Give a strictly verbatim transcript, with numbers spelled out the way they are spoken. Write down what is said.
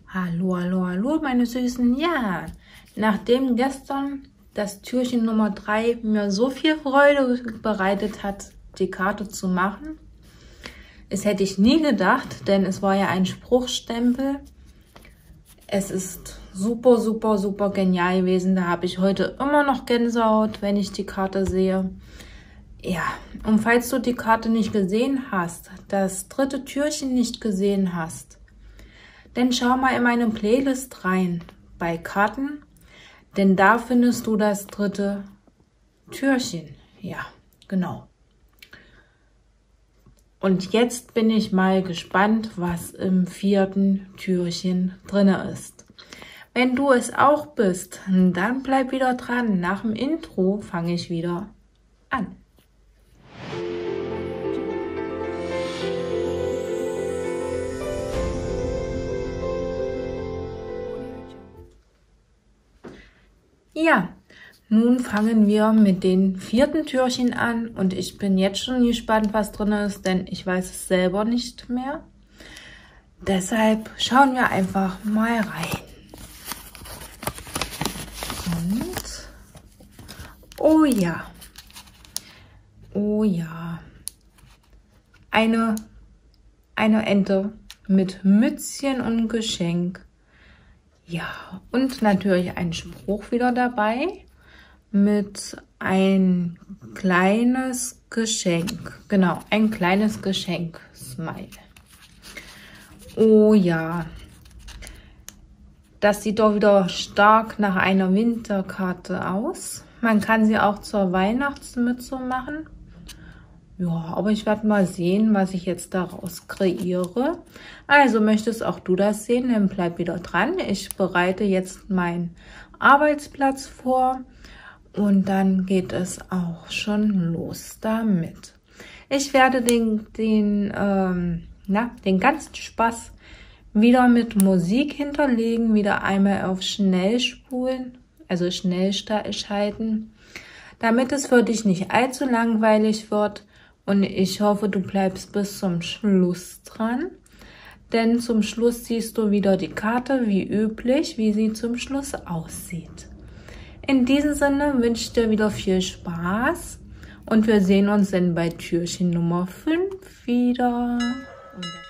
Hallo, hallo, hallo, meine Süßen. Ja, nachdem gestern das Türchen Nummer drei mir so viel Freude bereitet hat, die Karte zu machen, das hätte ich nie gedacht, denn es war ja ein Spruchstempel. Es ist super, super, super genial gewesen. Da habe ich heute immer noch Gänsehaut, wenn ich die Karte sehe. Ja, und falls du die Karte nicht gesehen hast, das dritte Türchen nicht gesehen hast, dann schau mal in meine Playlist rein bei Karten, denn da findest du das dritte Türchen. Ja, genau. Und jetzt bin ich mal gespannt, was im vierten Türchen drinne ist. Wenn du es auch bist, dann bleib wieder dran. Nach dem Intro fange ich wieder an. Ja, nun fangen wir mit dem vierten Türchen an und ich bin jetzt schon gespannt, was drin ist, denn ich weiß es selber nicht mehr. Deshalb schauen wir einfach mal rein. Und, oh ja, oh ja, eine, eine Ente mit Mützchen und Geschenk. Ja, und natürlich ein Spruch wieder dabei mit ein kleines Geschenk. Genau, ein kleines Geschenk. Smile. Oh ja, das sieht doch wieder stark nach einer Winterkarte aus. Man kann sie auch zur Weihnachtsmütze machen. Ja, aber ich werde mal sehen, was ich jetzt daraus kreiere. Also möchtest auch du das sehen, dann bleib wieder dran. Ich bereite jetzt meinen Arbeitsplatz vor und dann geht es auch schon los damit. Ich werde den, den, ähm, na, den ganzen Spaß wieder mit Musik hinterlegen, wieder einmal auf Schnellspulen, also schnell schalten, damit es für dich nicht allzu langweilig wird. Und ich hoffe, du bleibst bis zum Schluss dran, denn zum Schluss siehst du wieder die Karte, wie üblich, wie sie zum Schluss aussieht. In diesem Sinne wünsche ich dir wieder viel Spaß und wir sehen uns dann bei Türchen Nummer fünf wieder.